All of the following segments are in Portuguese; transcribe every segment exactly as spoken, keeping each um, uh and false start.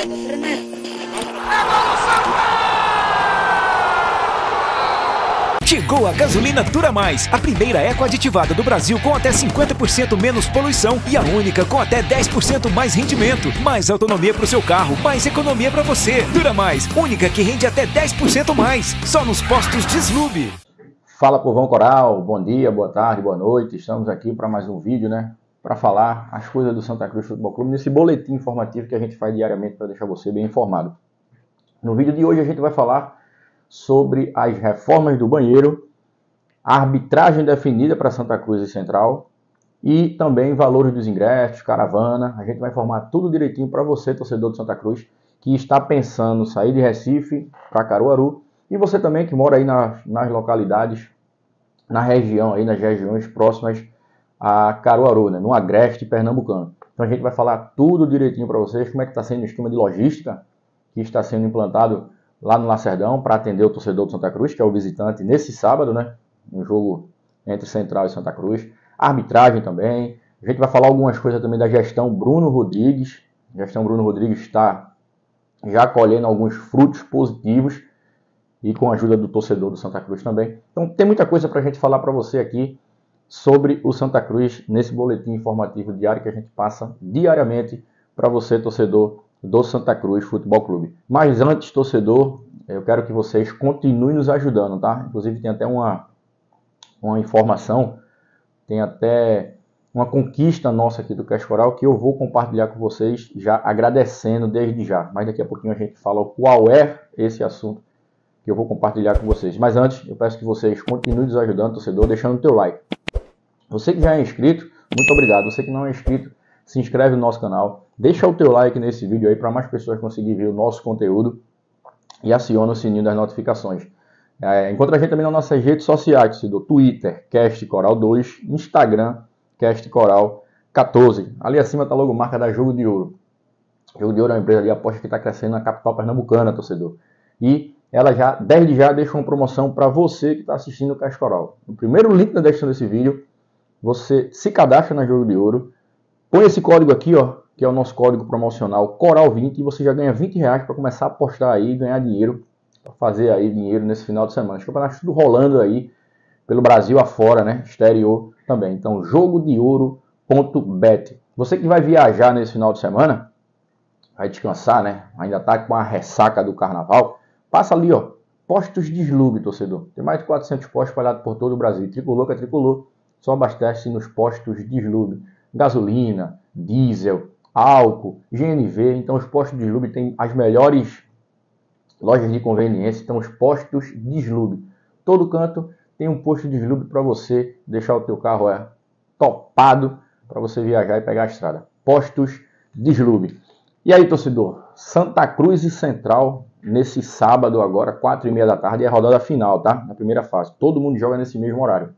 Chegou a gasolina Dura Mais, a primeira eco aditivada do Brasil com até cinquenta por cento menos poluição e a única com até dez por cento mais rendimento. Mais autonomia para o seu carro, mais economia para você. Dura Mais, única que rende até dez por cento mais, só nos postos Deslube. Fala, povão coral, bom dia, boa tarde, boa noite. Estamos aqui para mais um vídeo, né? Para falar as coisas do Santa Cruz Futebol Clube, nesse boletim informativo que a gente faz diariamente para deixar você bem informado. No vídeo de hoje a gente vai falar sobre as reformas do banheiro, a arbitragem definida para Santa Cruz e Central e também valores dos ingressos, caravana. A gente vai informar tudo direitinho para você, torcedor do Santa Cruz, que está pensando em sair de Recife para Caruaru e você também que mora aí nas, nas localidades, na região, aí nas regiões próximas a Caruaru, né, no Agreste pernambucano. Então a gente vai falar tudo direitinho para vocês, como é que está sendo o esquema de logística que está sendo implantado lá no Lacerdão para atender o torcedor do Santa Cruz, que é o visitante, nesse sábado, né? Um jogo entre Central e Santa Cruz. Arbitragem também. A gente vai falar algumas coisas também da gestão Bruno Rodrigues. A gestão Bruno Rodrigues está já colhendo alguns frutos positivos e com a ajuda do torcedor do Santa Cruz também. Então tem muita coisa para a gente falar para você aqui sobre o Santa Cruz nesse boletim informativo diário que a gente passa diariamente para você, torcedor do Santa Cruz Futebol Clube. Mas antes, torcedor, eu quero que vocês continuem nos ajudando, tá? Inclusive tem até uma, uma informação, tem até uma conquista nossa aqui do Cash Coral que eu vou compartilhar com vocês, já agradecendo desde já. Mas daqui a pouquinho a gente fala qual é esse assunto que eu vou compartilhar com vocês. Mas antes, eu peço que vocês continuem nos ajudando, torcedor, deixando o teu like. Você que já é inscrito, muito obrigado. Você que não é inscrito, se inscreve no nosso canal, deixa o teu like nesse vídeo aí para mais pessoas conseguirem ver o nosso conteúdo e aciona o sininho das notificações. É, encontra a gente também nas nossas redes sociais, do Twitter, Cast Coral dois, Instagram, Cast Coral quatorze. Ali acima está a logomarca da Jogo de Ouro. Jogo de Ouro é uma empresa de aposta que está crescendo na capital pernambucana, torcedor. E ela já, desde já, deixa uma promoção para você que está assistindo o Cast Coral. No primeiro link na descrição desse vídeo, você se cadastra na Jogo de Ouro, põe esse código aqui, ó, que é o nosso código promocional Coral vinte, e você já ganha vinte reais para começar a apostar aí, ganhar dinheiro, para fazer aí dinheiro nesse final de semana. Os campeonatos tudo rolando aí pelo Brasil afora, né? Exterior também. Então, jogo de ouro ponto bet. Você que vai viajar nesse final de semana, vai descansar, né? Ainda tá com a ressaca do carnaval, passa ali, ó, postos Deslube, torcedor. Tem mais de quatrocentos postos espalhados por todo o Brasil. Tricolor que é tricolor, só abastece nos postos Deslube. Gasolina, diesel, álcool, G N V. Então os postos Deslube têm as melhores lojas de conveniência. Então os postos Deslube. Todo canto tem um posto Deslube para você deixar o teu carro é, topado para você viajar e pegar a estrada. Postos Deslube. E aí, torcedor? Santa Cruz e Central nesse sábado agora, quatro e meia da tarde, é a rodada final, tá? Na primeira fase. Todo mundo joga nesse mesmo horário.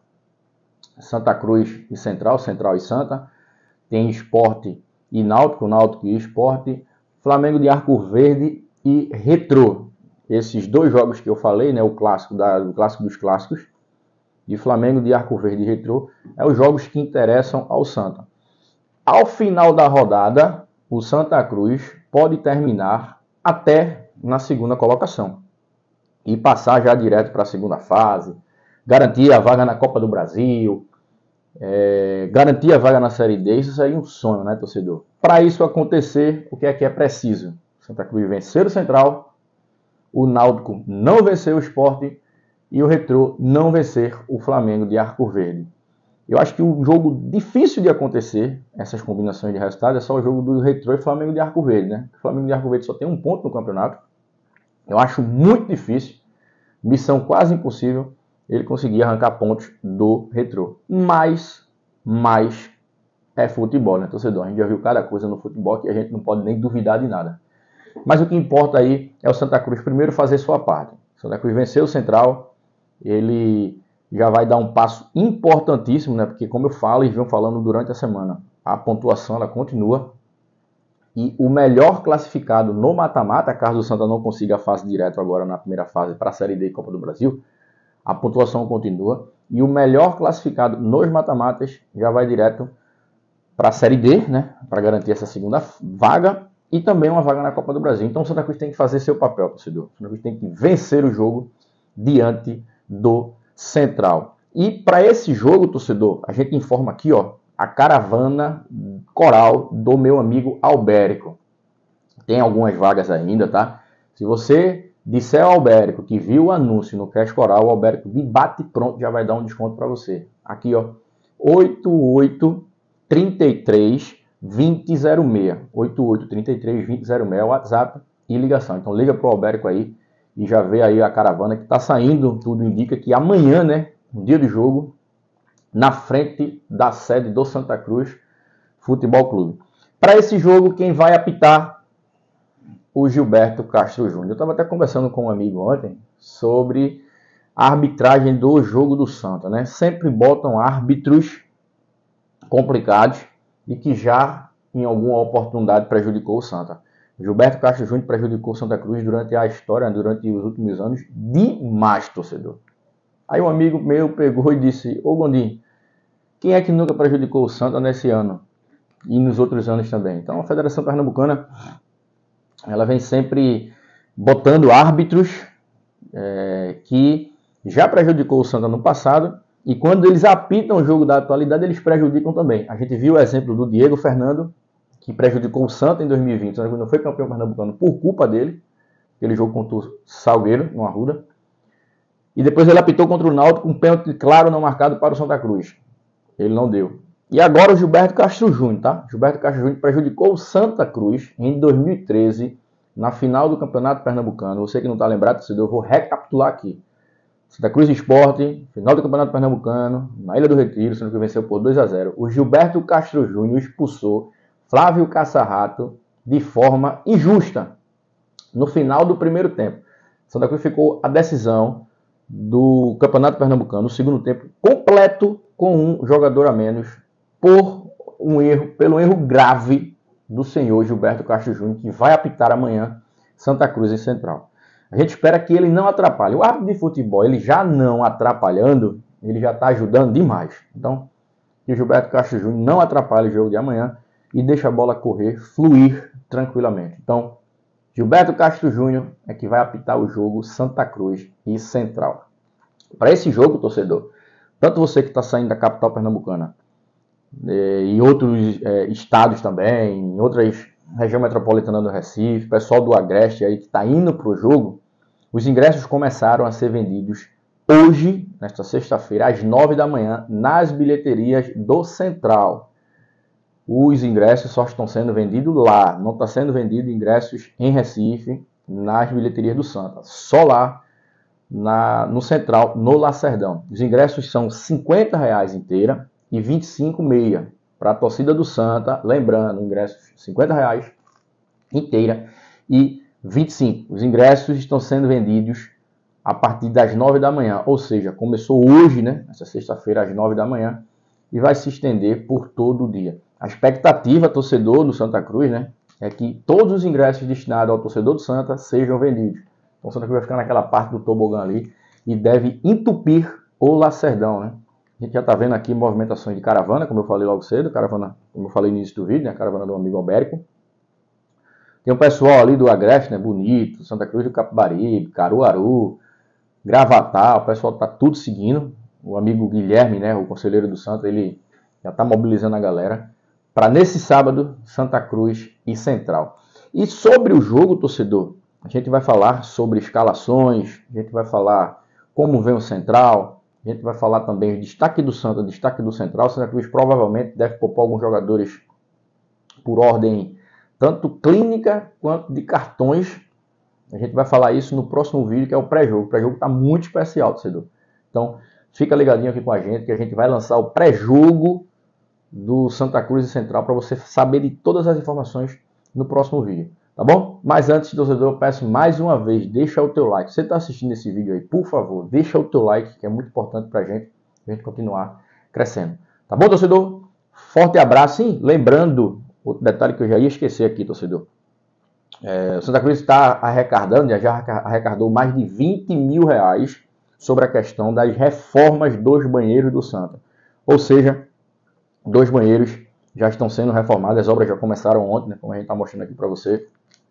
Santa Cruz e Central, Central e Santa. Tem Sport e Náutico, Náutico e Sport, Flamengo de Arco Verde e Retrô. Esses dois jogos que eu falei, né, o clássico, da, o clássico dos clássicos, e Flamengo de Arco Verde e Retrô, é os jogos que interessam ao Santa. Ao final da rodada, o Santa Cruz pode terminar até na segunda colocação e passar já direto para a segunda fase, garantir a vaga na Copa do Brasil, É, garantir a vaga na Série D. Isso seria um sonho, né, torcedor? Para isso acontecer, o que é que é preciso? Santa Cruz vencer o Central, o Náutico não vencer o Sport e o Retrô não vencer o Flamengo de Arco Verde. Eu acho que o jogo difícil de acontecer, essas combinações de resultados, é só o jogo do Retrô e Flamengo de Arco Verde, né? O Flamengo de Arco Verde só tem um ponto no campeonato. Eu acho muito difícil, missão quase impossível, ele conseguia arrancar pontos do Retrô. Mas, mas é futebol, né, torcedor? A gente já viu cada coisa no futebol que a gente não pode nem duvidar de nada. Mas o que importa aí é o Santa Cruz primeiro fazer sua parte. O Santa Cruz venceu o Central, ele já vai dar um passo importantíssimo, né? Porque como eu falo e venho falando durante a semana, a pontuação ela continua. E o melhor classificado no mata-mata, caso o Santa não consiga a fase direta agora na primeira fase para a Série D e Copa do Brasil, a pontuação continua. E o melhor classificado nos mata-matas já vai direto para a Série D, né, para garantir essa segunda vaga. e também uma vaga na Copa do Brasil. Então o Santa Cruz tem que fazer seu papel, torcedor. O Santa Cruz tem que vencer o jogo diante do Central. E para esse jogo, torcedor, a gente informa aqui, ó, a caravana coral do meu amigo Albérico. Tem algumas vagas ainda, tá? Se você disser ao Albérico que viu o anúncio no Crash Coral, o Albérico de bate pronto já vai dar um desconto para você. Aqui, ó, oito oito três três dois zero zero seis. oito oito três três dois zero zero seis é o WhatsApp e ligação. Então liga pro Albérico aí e já vê aí a caravana que tá saindo. Tudo indica que amanhã, né, no dia do jogo, na frente da sede do Santa Cruz Futebol Clube. Para esse jogo, quem vai apitar? O Gilberto Castro Júnior. Eu estava até conversando com um amigo ontem sobre a arbitragem do jogo do Santa, né? Sempre botam árbitros complicados e que já em alguma oportunidade prejudicou o Santa. Gilberto Castro Júnior prejudicou o Santa Cruz durante a história, durante os últimos anos, demais, torcedor. Aí um amigo meu pegou e disse: ô Gondim, quem é que nunca prejudicou o Santa nesse ano? E nos outros anos também. Então a Federação Pernambucana, ela vem sempre botando árbitros é, que já prejudicou o Santa no passado, e quando eles apitam o jogo da atualidade, eles prejudicam também. A gente viu o exemplo do Diego Fernando, que prejudicou o Santa em dois mil e vinte, não foi campeão pernambucano por culpa dele, aquele jogo contra o Salgueiro, no Arruda, e depois ele apitou contra o Náutico com um pênalti claro não marcado para o Santa Cruz. Ele não deu. E agora o Gilberto Castro Júnior, tá? Gilberto Castro Júnior prejudicou o Santa Cruz em dois mil e treze, na final do Campeonato Pernambucano. Você que não está lembrado, eu vou recapitular aqui. Santa Cruz Esporte, final do Campeonato Pernambucano, na Ilha do Retiro, Santa Cruz venceu por dois a zero. O Gilberto Castro Júnior expulsou Flávio Caçarrato de forma injusta no final do primeiro tempo. Santa Cruz ficou a decisão do Campeonato Pernambucano, no segundo tempo, completo com um jogador a menos, por um erro, pelo erro grave do senhor Gilberto Castro Júnior, que vai apitar amanhã Santa Cruz em Central. A gente espera que ele não atrapalhe. O árbitro de futebol, ele já não atrapalhando, ele já está ajudando demais. Então, que o Gilberto Castro Júnior não atrapalhe o jogo de amanhã e deixe a bola correr, fluir tranquilamente. Então, Gilberto Castro Júnior é que vai apitar o jogo Santa Cruz e Central. Para esse jogo, torcedor, tanto você que está saindo da capital pernambucana, em outros é, estados também, em outras regiões metropolitanas do Recife, pessoal do Agreste aí que está indo para o jogo, os ingressos começaram a ser vendidos hoje, nesta sexta-feira, às nove da manhã, nas bilheterias do Central. Os ingressos só estão sendo vendidos lá, não está sendo vendido ingressos em Recife, nas bilheterias do Santa, só lá na, no Central, no Lacerdão. Os ingressos são cinquenta reais inteira e vinte e cinco meia para a torcida do Santa, lembrando, ingressos cinquenta reais inteira e vinte e cinco. Os ingressos estão sendo vendidos a partir das nove da manhã, ou seja, começou hoje, né, essa sexta-feira às nove da manhã, e vai se estender por todo o dia. A expectativa, torcedor do Santa Cruz, né, é que todos os ingressos destinados ao torcedor do Santa sejam vendidos. Então o Santa Cruz vai ficar naquela parte do tobogã ali e deve entupir o Lacerdão, né? A gente já está vendo aqui movimentações de caravana, como eu falei logo cedo, caravana, como eu falei no início do vídeo, né, a caravana do amigo Albérico. Tem o pessoal ali do Agreste, né, Bonito, Santa Cruz do Capibaribe, Caruaru, Gravatar, o pessoal está tudo seguindo. O amigo Guilherme, né, o conselheiro do Santa, ele já está mobilizando a galera para nesse sábado, Santa Cruz e Central. E sobre o jogo, torcedor, a gente vai falar sobre escalações, a gente vai falar como vem o Central, a gente vai falar também o destaque do Santa, destaque do Central. O Santa Cruz provavelmente deve poupar alguns jogadores por ordem tanto clínica quanto de cartões. A gente vai falar isso no próximo vídeo, que é o pré-jogo. O pré-jogo está muito especial, torcedor. Então, fica ligadinho aqui com a gente, que a gente vai lançar o pré-jogo do Santa Cruz e Central para você saber de todas as informações no próximo vídeo. Tá bom? Mas antes, torcedor, eu peço mais uma vez, deixa o teu like. Se você está assistindo esse vídeo aí, por favor, deixa o teu like, que é muito importante para a gente, a gente continuar crescendo. Tá bom, torcedor? Forte abraço. Sim, lembrando, outro detalhe que eu já ia esquecer aqui, torcedor. É, o Santa Cruz está arrecadando, já arrecadou mais de vinte mil reais sobre a questão das reformas dos banheiros do Santa. Ou seja, dois banheiros já estão sendo reformadas, as obras já começaram ontem, né, como a gente está mostrando aqui para você.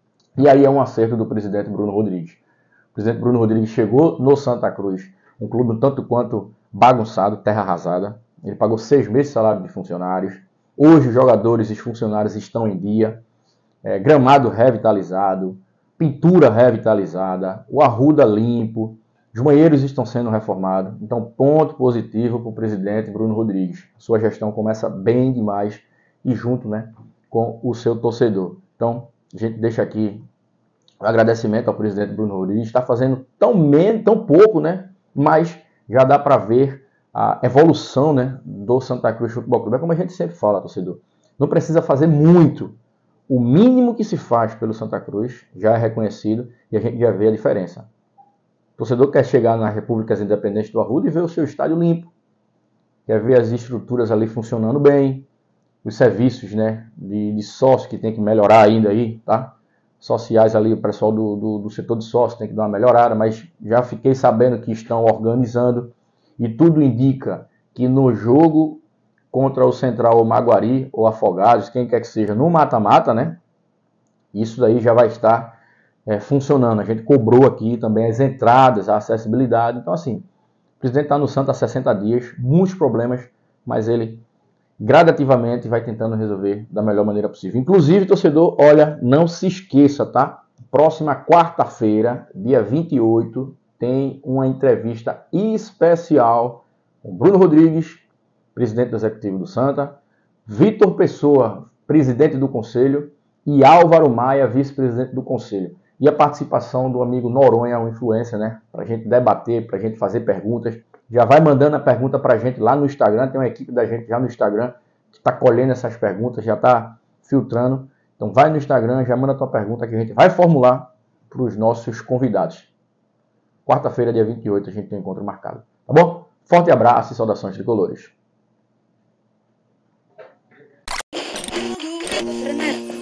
E aí é um acerto do presidente Bruno Rodrigues. O presidente Bruno Rodrigues chegou no Santa Cruz, um clube um tanto quanto bagunçado, terra arrasada. Ele pagou seis meses de salário de funcionários. Hoje os jogadores e os funcionários estão em dia. É, gramado revitalizado, pintura revitalizada, o arruda limpo, os banheiros estão sendo reformados. Então, ponto positivo para o presidente Bruno Rodrigues. Sua gestão começa bem demais e junto, né, com o seu torcedor. Então, a gente deixa aqui o agradecimento ao presidente Bruno Rodrigues. Está fazendo tão, menos, tão pouco, né, mas já dá para ver a evolução, né, do Santa Cruz Futebol Clube. É como a gente sempre fala, torcedor. Não precisa fazer muito. O mínimo que se faz pelo Santa Cruz já é reconhecido e a gente já vê a diferença. O torcedor quer chegar nas repúblicas independentes do Arruda e ver o seu estádio limpo. Quer ver as estruturas ali funcionando bem. Os serviços, né, de, de sócio que tem que melhorar ainda aí, tá? Sociais ali, o pessoal do, do, do setor de sócio tem que dar uma melhorada, mas já fiquei sabendo que estão organizando e tudo indica que no jogo contra o Central ou Maguari ou Afogados, quem quer que seja, no mata-mata, né? Isso daí já vai estar é, funcionando. A gente cobrou aqui também as entradas, a acessibilidade. Então, assim, o presidente está no Santa há sessenta dias, muitos problemas, mas ele gradativamente vai tentando resolver da melhor maneira possível. Inclusive, torcedor, olha, não se esqueça, tá? Próxima quarta-feira, dia vinte e oito, tem uma entrevista especial com Bruno Rodrigues, presidente do Executivo do Santa, Vitor Pessoa, presidente do Conselho, e Álvaro Maia, vice-presidente do Conselho. E a participação do amigo Noronha, um influencer, né? Para a gente debater, para a gente fazer perguntas. Já vai mandando a pergunta para a gente lá no Instagram, tem uma equipe da gente já no Instagram que está colhendo essas perguntas, já está filtrando. Então vai no Instagram, já manda a tua pergunta que a gente vai formular para os nossos convidados. Quarta-feira, dia vinte e oito, a gente tem um encontro marcado. Tá bom? Forte abraço e saudações tricolores. Renata.